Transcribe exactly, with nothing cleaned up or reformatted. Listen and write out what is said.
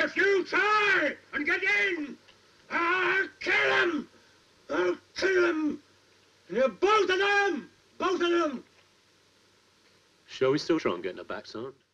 If you try and get in, I'll kill him! I'll kill him! And you both of them! Both of them! Shall we still try and get in the back, Sarge?